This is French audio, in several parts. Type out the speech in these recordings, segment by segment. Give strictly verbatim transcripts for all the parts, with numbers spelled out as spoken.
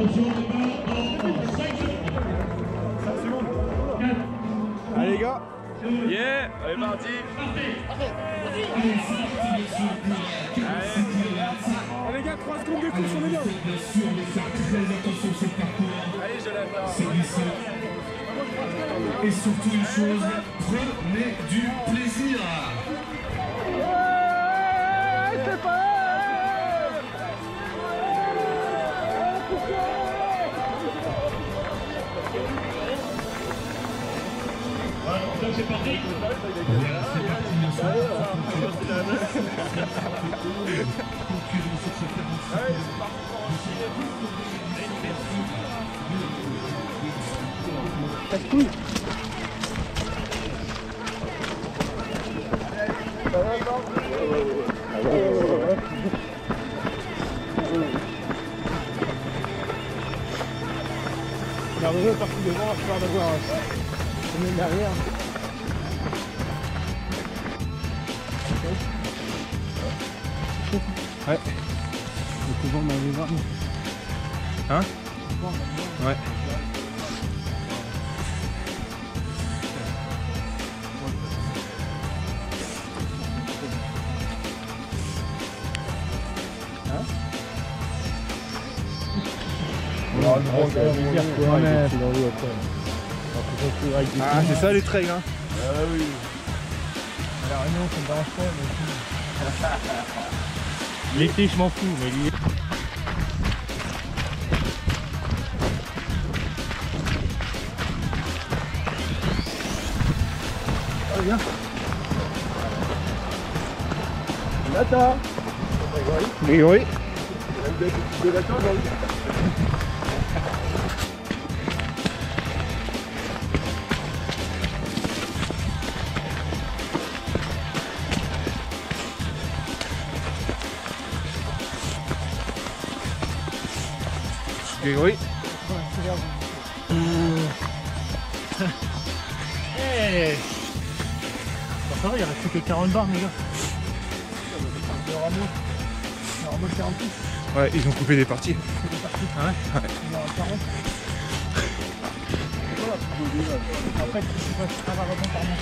Allez les gars. Yeah, allez parti. Allez les gars, trois secondes de course, on est bien. Allez, je l'attends. Et surtout une chose, prenez du plaisir. C'est pas Donc c'est parti. Voilà, c'est parti, monsieur. Concurrent sur ce casse-couille. Merveilleux est parti devant, je peur d'avoir une ligne derrière. Ouais. Le couvent m'avait voir. Hein? Ouais. Ah, c'est ça les trails, hein? Ah oui. La réunion, ça me dérange pas, mais... L'été, je m'en fous, mais l'hiver... Allez, viens. Nata. Grégory. De la tour, Grégory. Hey. Ça va, il reste plus que quarante barres, les gars. Ouais, ils ont coupé des parties. Ah ouais, ouais. Après, tu passes à la rebond par moi.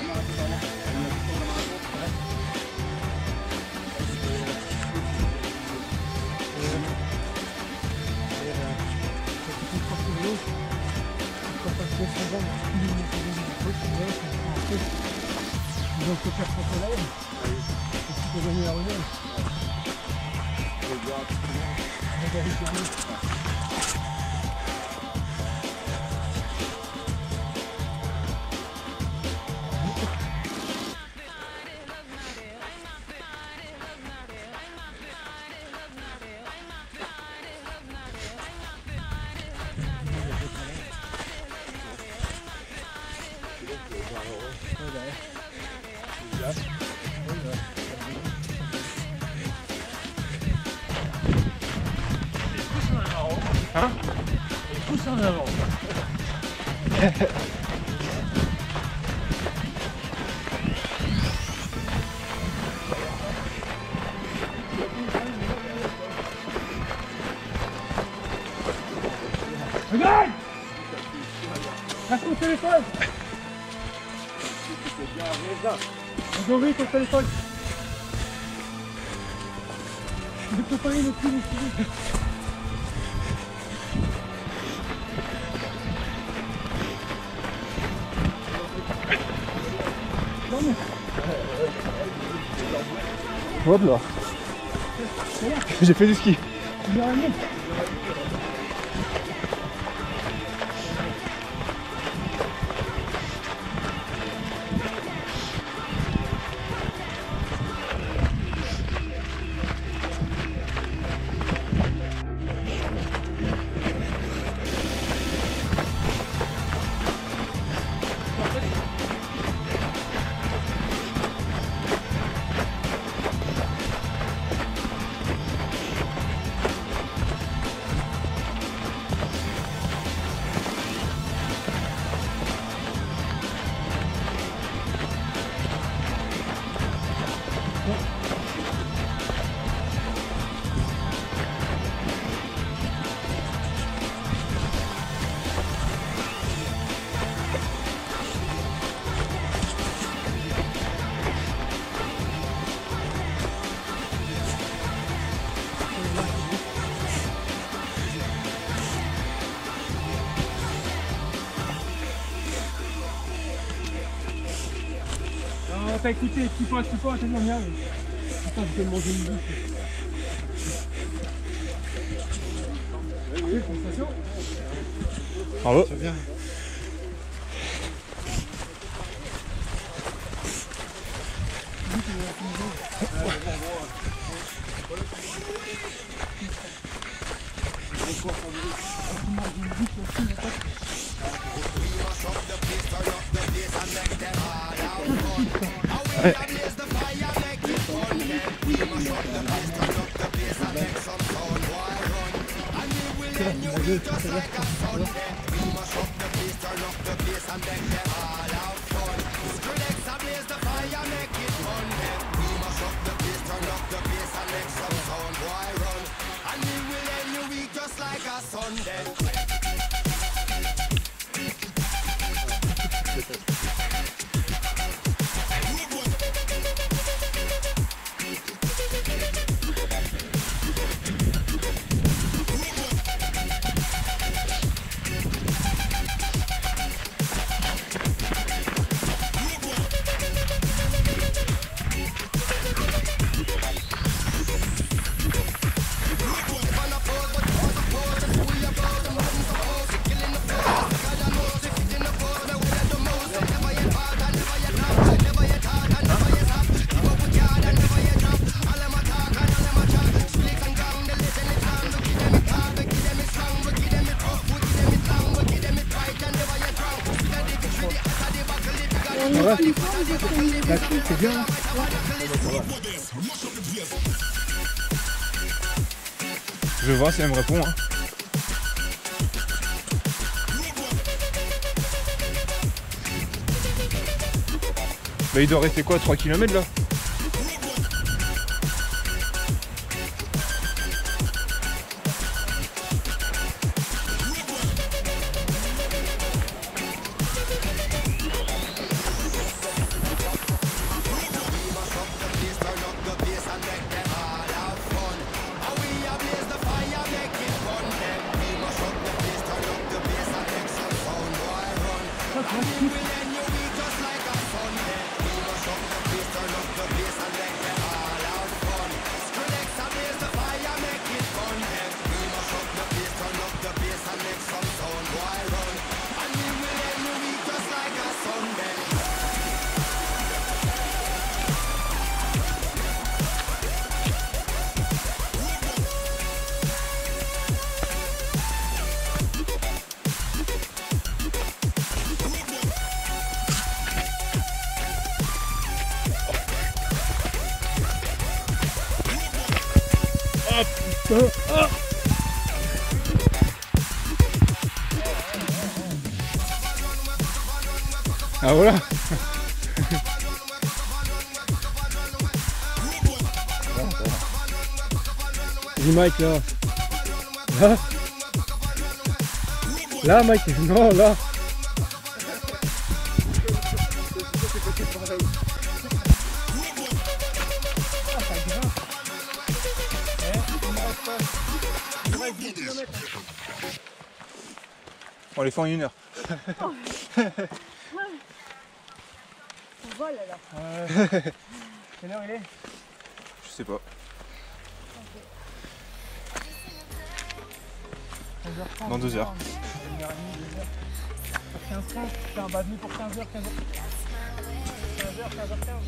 Ils vont se faire son soleil et tu peux gagner la relève. Hein? Et pousse en avant. Regarde! Lâche ton téléphone! Grégory, ton téléphone! Je peux pas aller le plus vite. Hop là. J'ai fait du ski. t'as écouté, tu peux, tu peux, t'as dit on y arrive. Putain, je vais manger une bouche. Oui, sensation. Bravo. C'est bien. Ouais. C'est bien. Je vais voir si elle me répond. Hein. Bah il doit rester quoi, trois kilomètres là? Ah voilà. Dis Mike là. Là. Là Mike, non là. On les fait en une heure. On vole alors. Euh, quelle heure il est? Je sais pas. Dans deux heures. une heure trente, deux heures. Pour quinze heures trente, c'est un bas de nuit pour quinze heures, quinze heures. quinze heures, quinze heures quinze.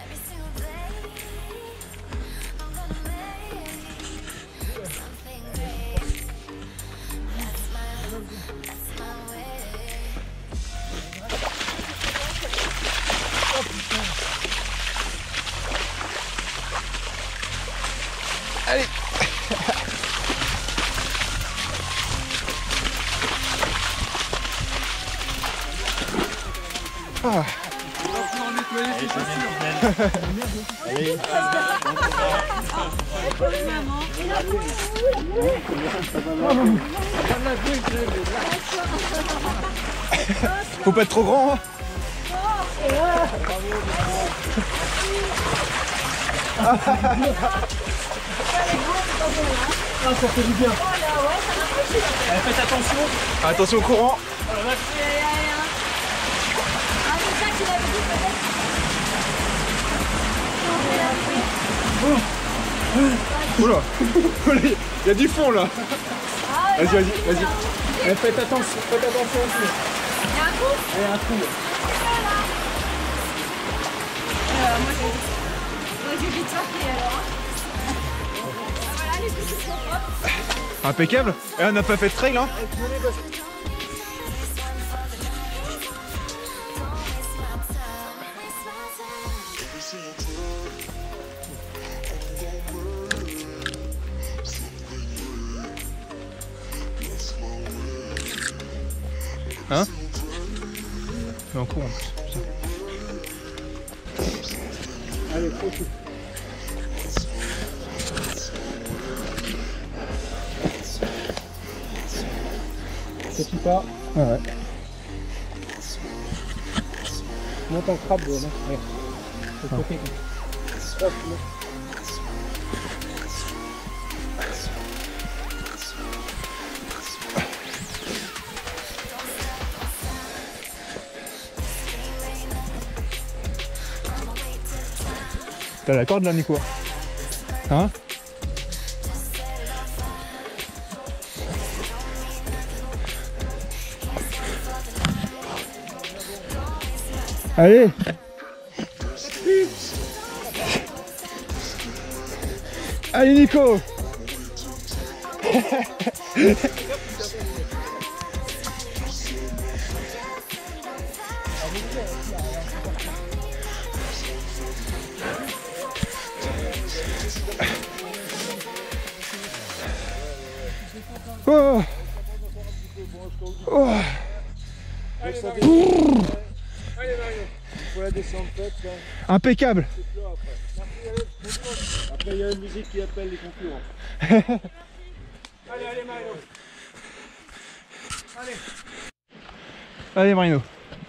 Allez. Ah. Faut pas être trop grand, hein. Ah, ça fait du bien. Allez, faites attention. Attention au courant. Ah, c'est ça qu'il avait dit peut-être. Oula, il y a du fond là. Vas-y, vas-y, vas-y. Eh, faites attention, faites attention aussi. Il y a un coup. Il y a un trou. Euh, moi j'ai moi, j'ai vite sorti alors. Voilà, les petits sont propres. Impeccable. Et on n'a pas fait de trail hein. Hein? Mais en cours en plus. Putain. Allez, trop cool. Petit pas. Ah ouais. Monte en crabe, là. Ouais. C'est trop fait. Hop, là. T'as la corde là, Nico? Hein? Allez! Allez, Nico! Oh. Oh. Allez, Mario. Allez, Mario. Il faut la descendre faite. Impeccable. Après, il y a une musique qui appelle les concurrents. Allez, allez, Mario. Allez. Allez, Marino.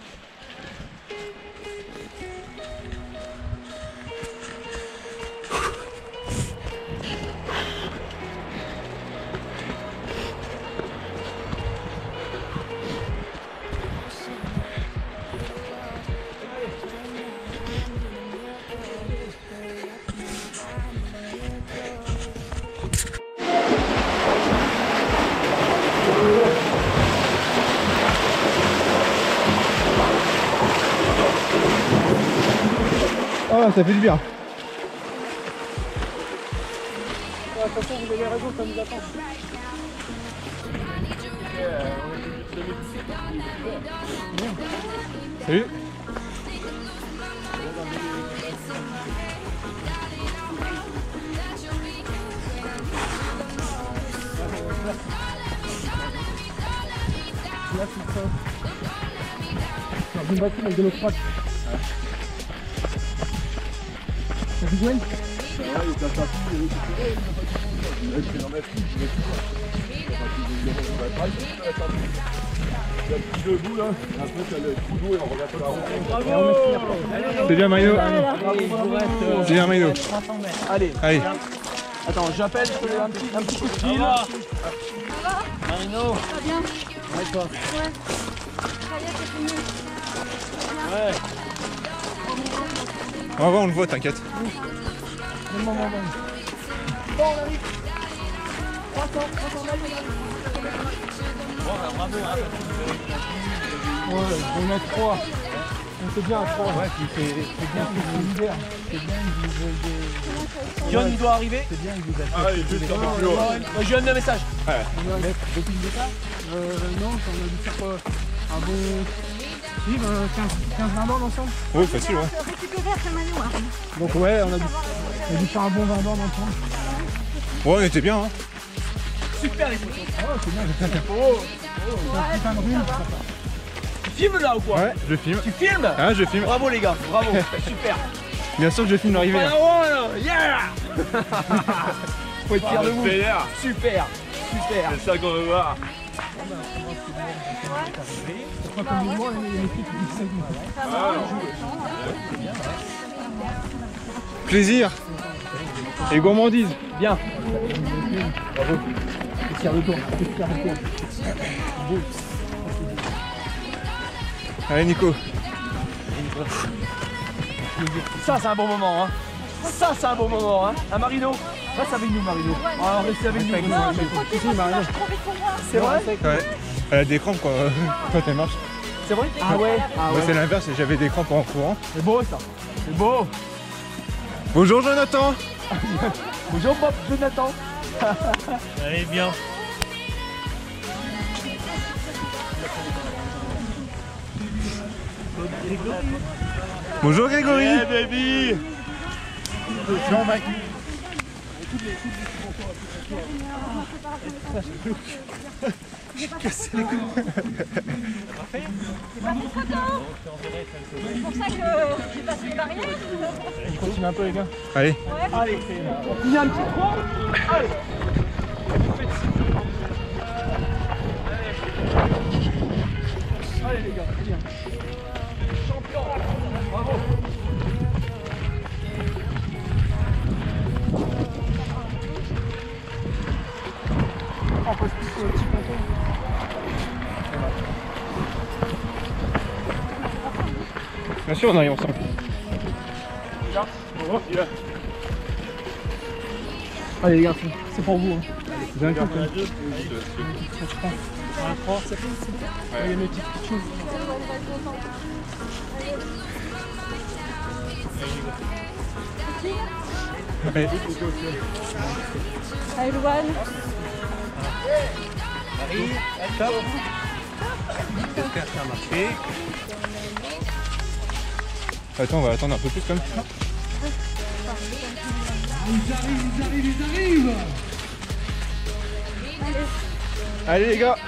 Oh, ça fait du bien. Oh, attention, vous avez raison, ça nous attend. Salut. Là, c'est ça. Dans une voiture avec de l'eau froide. Ça fait Gwen? Debout là, après t'as le trou d'eau et on regarde la route. C'est bien, Marino. C'est bien, Marino. Allez, Allez. attends, j'appelle, je te donne un petit, un petit coup de fil. Marino. Ça va bien? Ouais, toi. Ouais. Ça y est, c'est fini. Ouais. On va voir, on le voit, t'inquiète. Donne-moi mon bon. Bon, on arrive. trois cents, trois cents mètres, on arrive. Bon, bah, bravo, hein. Ouais, on a trois. On fait bien à trois. Ouais, c'est bien, c'est l'hiver. C'est bien, il vous John, il doit arriver. C'est bien, il vous a fait. Ah, il est juste un peu plus haut. Je lui donne le message. Ouais. On a depuis le départ euh, non, on a dû faire quoi? Un bon. Oui, quinze vingt bornes ensemble. Oui, facile, ouais. On récupérer après Manu. Hein. Donc, ouais, on a dû, on a dû faire un bon vingt bornes ensemble. Ouais, on était bien, hein. Super les photos. Oh, c'est bien, j'ai fait un oh, oh, un putain de rune. Tu filmes là ou quoi? Ouais, je filme. Tu filmes? Ah, je filme. Bravo les gars, bravo, super. Bien sûr que je filme l'arrivée. Voilà, Hein. voilà, yeah. Faut être fier de vous. Super, super. C'est ça qu'on veut voir. C'est pas comme moi, il y a une équipe qui sait que Ça va. Plaisir. Et gourmandise. Bien. bravo. C'est fier de toi, c'est fier de toi. Beau. Allez, Nico. Ça c'est un bon moment hein. Ça, c'est un bon moment, hein. Un Marino. Reste avec nous, Marino. Ah, restez avec nous. C'est vrai? Ouais. Elle a des crampes quand, quand elle marche. C'est vrai? Ah ouais. Ah Moi, ouais. c'est l'inverse, j'avais des crampes en courant. C'est beau ça. C'est beau. Bonjour Jonathan. Bonjour Bob, Jonathan. Allez, bien. Bonjour Grégory. Hey baby. Jean-Mac. J'ai pas cassé les couilles. C'est pas pour photo. C'est pour ça que j'ai passé les barrières. Il continue un peu les gars. Allez. Ouais. Allez, il y a un petit trou. Allez. Allez les gars, c'est bien. Champion. Bravo. On passe plus sur le petit ponton. Bien sûr, on arrive ensemble. Là. Oh, il est là. Allez les garçons, c'est pour vous. Hein. Vous avez un coup, deux. Je prends. Un trois, c'est bon. Il y a une petite chose. Allez. Allez, Louane. Attends, on va attendre un peu plus comme ça. Ils arrivent, ils arrivent, ils arrivent. Allez les gars.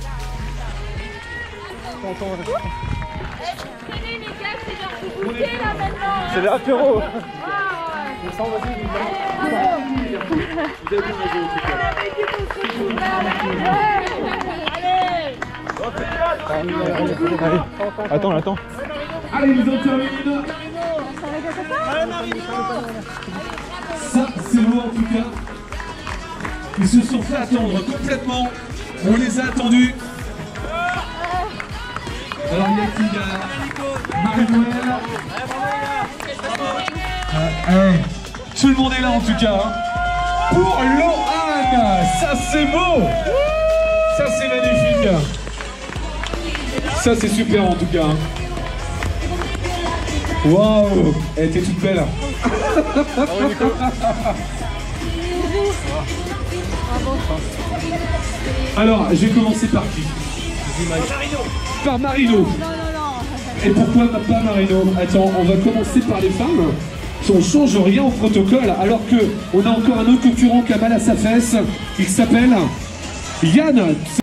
Tenez les gars, c'est genre vous goûtez là maintenant. C'est l'apéro. Allez. Attends, attends. Allez, ils ont terminé. Ça, c'est beau en tout cas. Ils se sont fait attendre complètement. On les a attendus. Alors, il y a qui là? Marie-Noël. Euh, euh, tout le monde est là en tout cas. Hein. Pour Lohan. Ça, c'est beau. Ça, c'est magnifique. Ça, c'est super en tout cas. Hein. Waouh, elle était toute belle. Alors, je vais commencer par qui? Par Marino. Non, non, non. Et pourquoi pas Marino? Attends, on va commencer par les femmes. On change rien au protocole, alors que on a encore un autre concurrent qui a mal à sa fesse. Il s'appelle Yann.